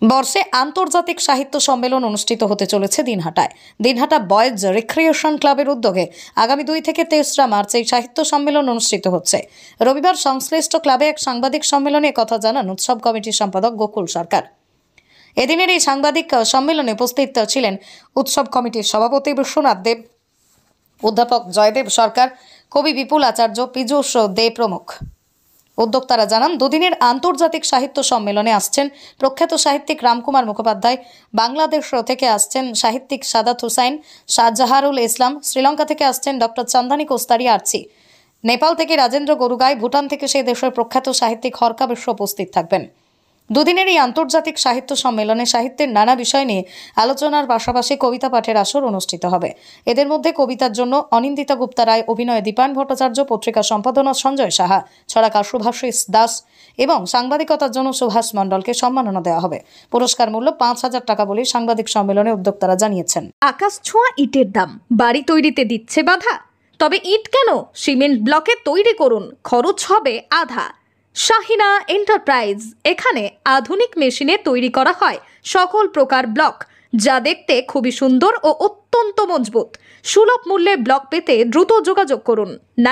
বর্ষে আন্তর্জাতিক সাহিত্য সম্মেলন অনুষ্ঠিত হতে চলেছে দিনহাটায়। দিনহাটা বয়েজ রিক্রিয়েশন ক্লাবের উদ্যোগে আগামী 2 থেকে 23 মার্চ এই সাহিত্য সম্মেলন অনুষ্ঠিত হচ্ছে। রবিবার সংশ্লিষ্ট ক্লাবে এক সাংবাদিক সম্মেলনে কথা জানান উৎসব কমিটির সম্পাদক গোকুল সরকার। এদিনের এই সাংবাদিক সম্মেলনে উপস্থিত ছিলেন উৎসব কমিটির সভাপতি বিশ্বনাথ দেব, অধ্যাপক জয়দেব সরকার, কবি বিপুল আচার্য, পীযূষ দে প্রমুখ। উদ্যোক্তারা জানান, দুদিনের আন্তর্জাতিক সাহিত্য সম্মেলনে আসছেন প্রখ্যাত সাহিত্যিক রামকুমার মুখোপাধ্যায়, বাংলাদেশ থেকে আসছেন সাহিত্যিক সাদাত হুসাইন, শাহজাহারুল ইসলাম, শ্রীলঙ্কা থেকে আসছেন ডক্টর চান্দানি কোস্তারি আর্চি, নেপাল থেকে রাজেন্দ্র গরুগাই, ভুটান থেকে সেই দেশের প্রখ্যাত সাহিত্যিক হরকা বিশ্ব উপস্থিত থাকবেন। দুদিনের এই আন্তর্জাতিক সাহিত্য সম্মেলনে সাহিত্যের নানা বিষয় নিয়ে আলোচনার পাশাপাশি কবিতা পাঠের আসর অনুষ্ঠিত হবে। এদের মধ্যে কবিতার জন্য অনিন্দিতা গুপ্তা রায়, অভিনয়ে দীপায়ন ভট্টাচার্য, পত্রিকা সম্পাদনা সঞ্জয় সাহা, ছড়াকার সুভাষিস দাস এবং সাংবাদিকতার জন্য সুভাষ মণ্ডলকে সম্মাননা দেওয়া হবে। পুরস্কার মূল্য 5,000 টাকা বলে সাংবাদিক সম্মেলনে উদ্যোক্তারা জানিয়েছেন। আকাশ ছোঁয়া ইটের দাম বাড়ি তৈরিতে দিচ্ছে বাধা? তবে ইট কেন, সিমেন্ট ব্লকে তৈরি করুন, খরচ হবে আধা। শাহিনা এন্টারপ্রাইজ, এখানে আধুনিক মেশিনে তৈরি করা হয় সকল প্রকার ব্লক, যা দেখতে খুবই সুন্দর ও অত্যন্ত মজবুত। সুলভ মূল্যে ব্লক পেতে দ্রুত যোগাযোগ করুন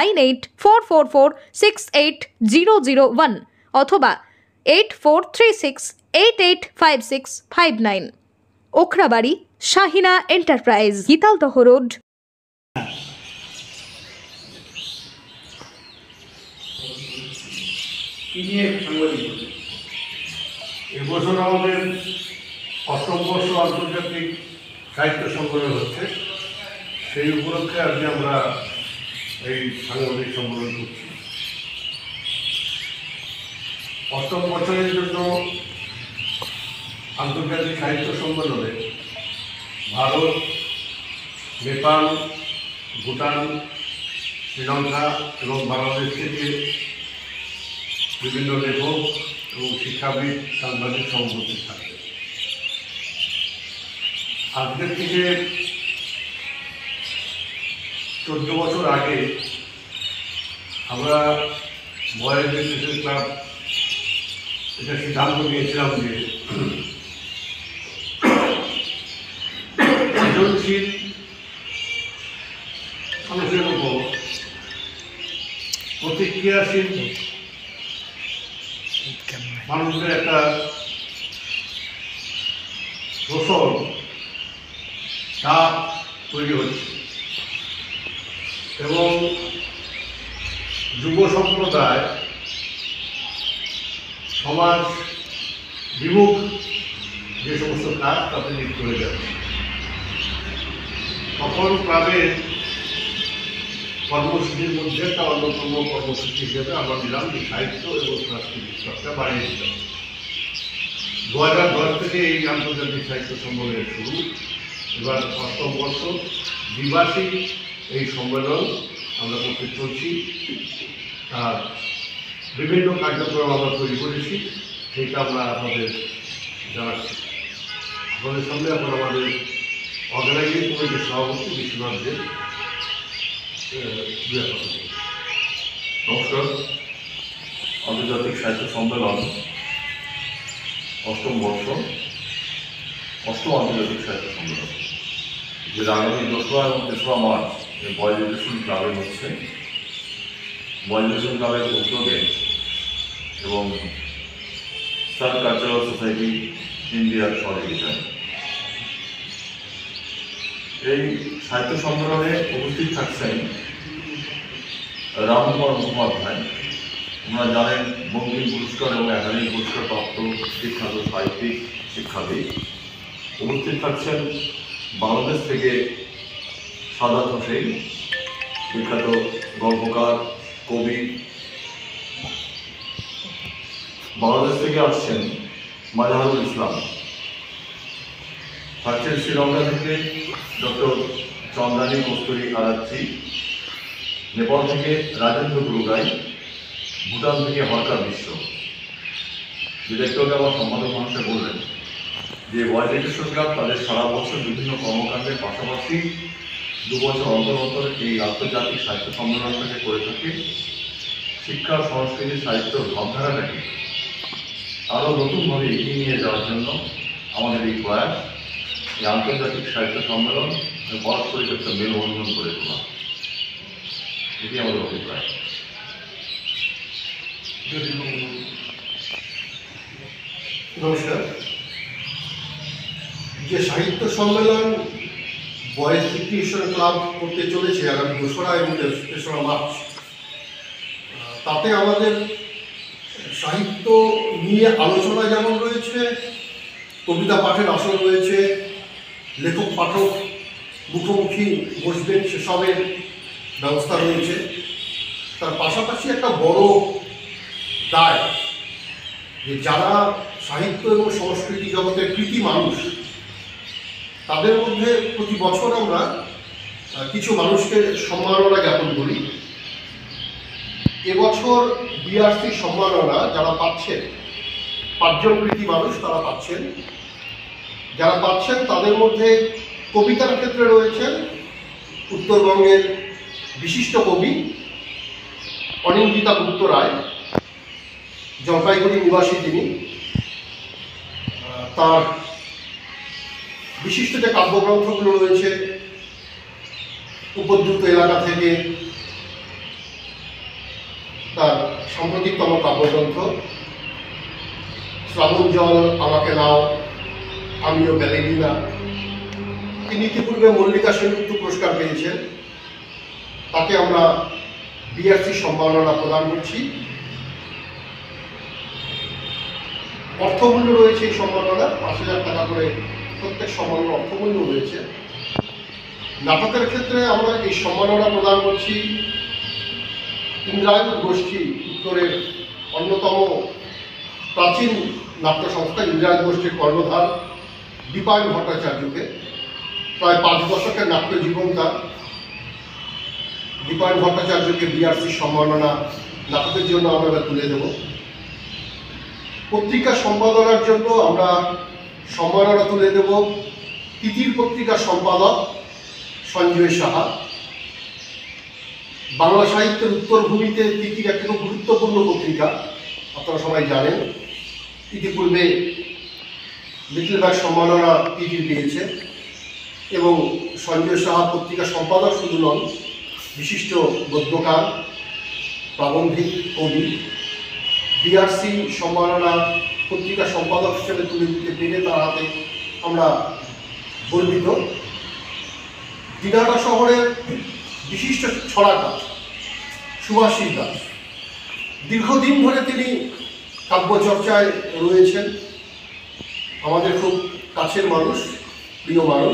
9844468001 অথবা 8436885659। Okhrabari, Shahina enterprise, Gitaldaha road. এবছর আমাদের 8ম বর্ষ আন্তর্জাতিক সাহিত্য সম্মেলন হচ্ছে। সেই উপলক্ষে আজকে আমরা এই সাংবাদিক সম্মেলন করছি। 8ম বছরের জন্য আন্তর্জাতিক সাহিত্য সম্মেলনে ভারত, নেপাল, ভুটান, শ্রীলঙ্কা এবং বাংলাদেশ থেকে বিভিন্ন লেখক এবং শিক্ষাবিদ, সাংবাদিক উপস্থিত থাকবে। আজকের থেকে 14 বছর আগে আমরা বয়েজ রিক্রিয়েশন ক্লাব এটা সিদ্ধান্ত নিয়েছিলাম যে সৃজনশীল মানুষের উপর প্রতিক্রিয়াশীল মানুষের একটা শোষণ চাপ তৈরি হচ্ছে এবং যুব সম্প্রদায় সমাজ বিমুখ যে সমস্ত কাজ তাতে লিপ্ত হয়ে যাচ্ছে। তখন ক্লাবের কর্মসূচির মধ্যে একটা অন্যতম কর্মসূচি হিসেবে আমরা নিলাম যে সাহিত্য এবং সাংস্কৃতিক চর্চা বাড়িয়ে দিতে হবে। 2010 থেকে এই আন্তর্জাতিক সাহিত্য সম্মেলনের শুরু। এবার 8ম বর্ষ দ্বিবার্ষিক এই সম্মেলন আমরা করতে চলছি। আর বিভিন্ন কার্যক্রম আমরা তৈরি করেছি, সেটা আমরা আপনাদের জানাচ্ছি। আপনাদের সামনে এখন আমাদের অর্গানাইজিং কমিটির সভাপতি বিশ্বনাথ দেব। নমস্কার। আন্তর্জাতিক সাহিত্য সম্মেলন 8ম বর্ষ, 8ম আন্তর্জাতিক সাহিত্য সম্মেলন, যেটা আগামী 2রা এবং 3রা মার্চ বয়েজ রিক্রিয়েশন ক্লাবে হচ্ছে। বয়েজ রিক্রিয়েশন ক্লাবের উদ্যোগে এবং স্টার কালচারাল সোসাইটি ইন্ডিয়ার সহযোগিতায় এই সাহিত্য সম্মেলনে উপস্থিত থাকছেন রামকুমার মুখোপাধ্যায়। আপনারা জানেন, বঙ্কিম পুরস্কার এবং একাডেমি পুরস্কার প্রাপ্ত বিখ্যাত সাহিত্যিক, শিক্ষাবিদ। উপস্থিত থাকছেন বাংলাদেশ থেকে সাদাত হুসাইন, বিখ্যাত গল্পকার, কবি। বাংলাদেশ থেকে আসছেন শাহজাহারুল ইসলাম। থাকছেন শ্রীলঙ্কা থেকে ডক্টর চান্দানি কোস্তারি আর্চি, নেপাল থেকে রাজেন্দ্র গরুগাই, ভুটান থেকে হরকা বিশ্ব। যেটা একটু আগে আমার সম্পাদক মহাশয় বললেন যে বয়েজ রিক্রিয়েশন ক্লাব তাদের সারা বছর বিভিন্ন কর্মকাণ্ডের পাশাপাশি 2 বছর অন্তর অন্তর এই আন্তর্জাতিক সাহিত্য সম্মেলনটাকে করে থাকে। শিক্ষা, সংস্কৃতি, সাহিত্য ভাবধারাটাকে আরও নতুনভাবে এগিয়ে নিয়ে যাওয়ার জন্য আমাদের এই প্রয়াস, এই আন্তর্জাতিক সাহিত্য সম্মেলন পারস্পরিক একটা মেলবন্ধন করে তোলা, এটি আমাদের অভিপ্রায়। নমস্কার। যে সাহিত্য সম্মেলন বয়েজ রিক্রিয়েশন ক্লাব করতে চলেছে আগামী 2রা এবং 3রা মার্চ, তাতে আমাদের সাহিত্য নিয়ে আলোচনা যেমন রয়েছে, কবিতা পাঠের আসর রয়েছে, লেখক পাঠক মুখোমুখি বসবেন সেসবের ব্যবস্থা রয়েছে। তার পাশাপাশি একটা বড় দায় যে যারা সাহিত্য এবং সংস্কৃতি জগতের কৃতি মানুষ, তাদের মধ্যে প্রতি বছর আমরা কিছু মানুষকে সম্মাননা জ্ঞাপন করি। এবছর বিআরসি সম্মাননা যারা পাচ্ছেন, 5 জন কৃতি মানুষ তারা পাচ্ছেন। যারা পাচ্ছেন তাদের মধ্যে কবিতার ক্ষেত্রে রয়েছেন উত্তরবঙ্গের বিশিষ্ট কবি অনিন্দিতা গুপ্ত রায়, জলপাইগুড়ি নিবাসী তিনি। তার বিশিষ্ট যে কাব্যগ্রন্থগুলো রয়েছে, উপদ্রুত এলাকা থেকে তার সাম্প্রতিকতম কাব্যগ্রন্থ শ্রাবণ জল আমাকে নাও, আমিও ব্যালেরিনা। তিনি ইতিপূর্বে মল্লিকা সেনগুপ্ত পুরস্কার পেয়েছেন, তাকে আমরা বিআরসি সম্মাননা প্রদান করছি। অর্থমূল্য রয়েছে এই সম্মাননা, 5,000 টাকা করে প্রত্যেক সম্মাননার অর্থমূল্য রয়েছে। নাটকের ক্ষেত্রে আমরা এই সম্মাননা প্রদান করছি ইন্দ্রায়ণ গোষ্ঠী, উত্তরের অন্যতম প্রাচীন নাট্য সংস্থা ইন্দ্রায়ণ গোষ্ঠীর কর্ণধার দীপায়ন ভট্টাচার্যকে। প্রায় 5 দশকের নাট্য জীবন তার। দীপায়ন ভট্টাচার্যকে বিআরসি সম্মাননা নাটকের জন্য আমরা তুলে দেব। পত্রিকা সম্পাদনার জন্য আমরা সম্মাননা তুলে দেব তিতির পত্রিকার সম্পাদক সঞ্জয় সাহা। বাংলা সাহিত্যের উত্তরভূমিতে তিতির একটা খুব গুরুত্বপূর্ণ পত্রিকা, আপনারা সবাই জানেন। ইতিপূর্বে লিটল ব্যাগ সম্মাননা তিতির পেয়েছে এবং সঞ্জয় সাহা পত্রিকার সম্পাদক শুধু নন, বিশিষ্ট গদ্যকার, প্রাবন্ধিক, কবি। বিআরসি সম্মাননা পত্রিকার সম্পাদক হিসেবে তুলে দিতে পেরে তার হাতে আমরা গর্বিত। দিনহাটা শহরের বিশিষ্ট ছড়াকার সুভাষিস দাস, দীর্ঘদিন ধরে তিনি কাব্যচর্চায় রয়েছেন, আমাদের খুব কাছের মানুষ, প্রিয় মানুষ।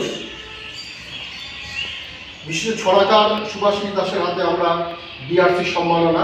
বিশেষ ছড়াকার সুভাষিস দাসের হাতে আমরা বিআরসি সম্মাননা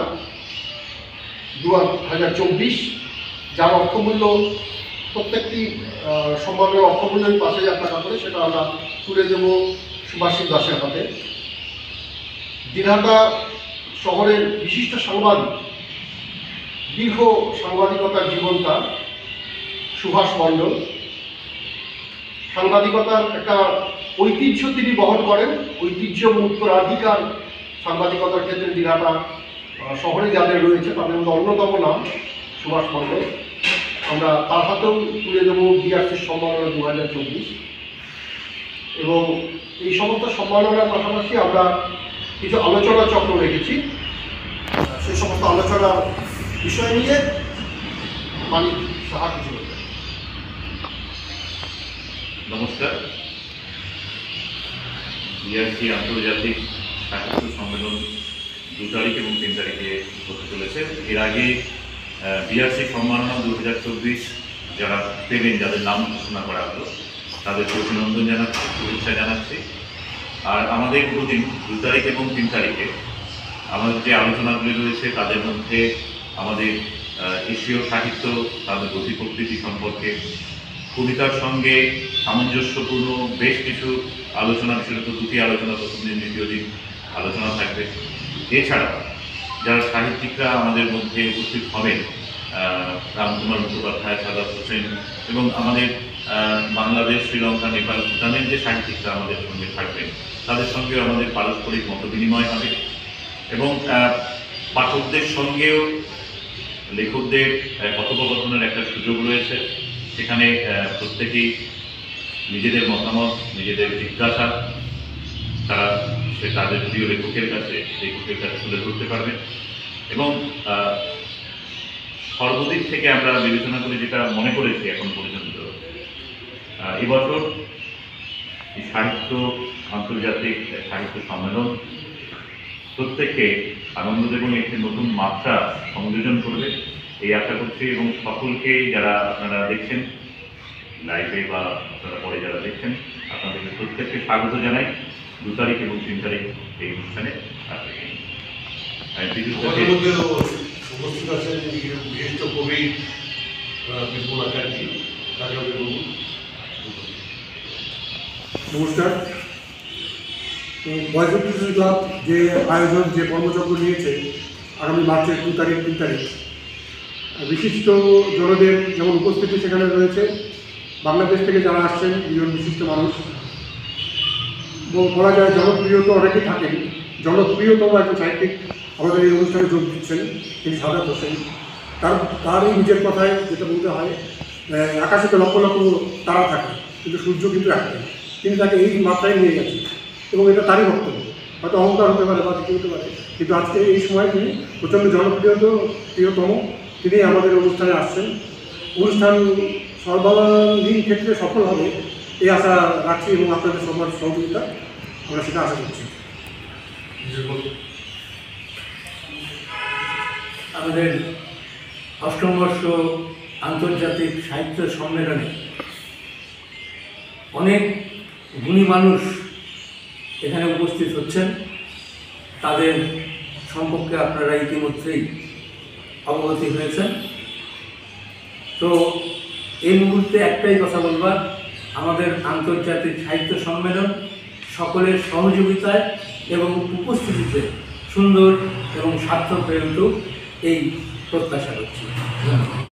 2024, যার অর্থমূল্য প্রত্যেকটি সম্মানের অর্থমূল্য 5,000 টাকা করে, সেটা আমরা তুলে দেব সুভাষিস দাসের হাতে। দিনহাটা শহরের বিশিষ্ট সাংবাদিক, দীর্ঘ সাংবাদিকতার জীবন তার, সুভাষ মণ্ডল। সাংবাদিকতার একটা ঐতিহ্য তিনি বহন করেন, ঐতিহ্য উত্তরাধিকার সাংবাদিকতার ক্ষেত্রে দিনহাটা শহরে যাদের রয়েছে তাদের মধ্যে অন্যতম নাম সুভাষ মণ্ডল। আমরা তার হাতেও তুলে দেব বিআরসি সম্মাননা 2024। এবং এই সমস্ত সম্মাননার পাশাপাশি আমরা কিছু আলোচনা চক্র রেখেছি, সেই সমস্ত আলোচনার বিষয় নিয়ে মানিক সাহা কিছু বলবেন। নমস্কার। বিআরসি আন্তর্জাতিক সাহিত্য সম্মেলন 2 তারিখ এবং 3 তারিখে হতে চলেছে। এর আগে বিআরসি সম্মাননা 2024 যারা পেলেন, যাদের নাম ঘোষণা করা হলো, তাদেরকে অভিনন্দন জানাচ্ছি, শুভেচ্ছা জানাচ্ছি। আর আমাদের দুদিন 2 তারিখ এবং 3 তারিখে আমাদের যে আলোচনাগুলি রয়েছে তাদের মধ্যে আমাদের এশীয় সাহিত্য, তাদের গতি প্রকৃতি সম্পর্কে, কবিতার সঙ্গে সামঞ্জস্যপূর্ণ বেশ কিছু আলোচনা, বিশেষত 2টি আলোচনা, প্রথম দিন, দ্বিতীয় দিন আলোচনা থাকবে। এছাড়া যারা সাহিত্যিকরা আমাদের মধ্যে উপস্থিত হবেন, রামকুমার মুখোপাধ্যায়, সাদাত হোসেন এবং আমাদের বাংলাদেশ, শ্রীলঙ্কা, নেপাল, ভুটানের যে সাহিত্যিকরা আমাদের সঙ্গে থাকবেন, তাদের সঙ্গে আমাদের পারস্পরিক মত বিনিময় হবে এবং পাঠকদের সঙ্গেও লেখকদের কথোপকথনের একটা সুযোগ রয়েছে। সেখানে প্রত্যেকেই নিজেদের মতামত, নিজেদের জিজ্ঞাসা তারা তাদের প্রিয় লেখকের কাছে তুলে ধরতে পারবে। এবং সর্বদিক থেকে আমরা বিবেচনা করে যেটা মনে করেছি এখন পর্যন্ত, এবছর এই আন্তর্জাতিক সাহিত্য সম্মেলন প্রত্যেককে আনন্দ এবং একটি নতুন মাত্রা সংযোজন করবে এই আশা করছি। এবং সকলকে যারা আপনারা দেখছেন লাইভে বা আপনারা পরে যারা দেখছেন, আপনাদেরকে প্রত্যেককে স্বাগত জানাই 2 তারিখ এবং 3 তারিখ এই অনুষ্ঠানে। উপস্থিত আছেন বিশিষ্ট কবি বিপুল আচার্য। নমস্কার। বয়েজ রিক্রিয়েশন ক্লাব যে আয়োজন, যে কর্মযজ্ঞ নিয়েছে আগামী মার্চের 2 তারিখ 3 তারিখ, বিশিষ্ট জনদের যেমন উপস্থিতি সেখানে রয়েছে, বাংলাদেশ থেকে যারা আসছেন দুজন বিশিষ্ট মানুষ, বলা যায় জনপ্রিয় তো অনেকেই থাকেন, জনপ্রিয়তম একজন সাহিত্যিক আমাদের এই অনুষ্ঠানে যোগ দিচ্ছেন, তিনি সাদাত হোসেন। তারই নিজের কথায় যেটা বলতে হয়, আকাশে তো লক্ষ লক্ষ তারা থাকে কিন্তু সূর্য কিন্তু একটাই, তিনি তাকে এই মাত্রায় নিয়ে গেছেন এবং এটা তারই বক্তব্য। হয়তো অহংকার হতে পারে বা কিছু হতে পারে, কিন্তু আজকে এই সময় তিনি প্রচণ্ড প্রিয়তম, তিনি আমাদের অনুষ্ঠানে আসছেন। অনুষ্ঠান সর্বাঙ্গীন ক্ষেত্রে সফল হবে এই আশা রাখছি এবং আপনাদের সবার সহযোগিতা আমরা সেটা আশা করছি। আমাদের 8ম বর্ষ আন্তর্জাতিক সাহিত্য সম্মেলনে অনেক গুণী মানুষ এখানে উপস্থিত হচ্ছেন। তাদের সম্পর্কে আপনারা ইতিমধ্যেই অবগত হয়েছেন। তো এই মুহূর্তে একটাই কথা বলবার, আমাদের আন্তর্জাতিক সাহিত্য সম্মেলন সকলের সহযোগিতায় এবং উপস্থিতিতে সুন্দর এবং সার্থক হয়ে উঠুক এই প্রত্যাশা করছি।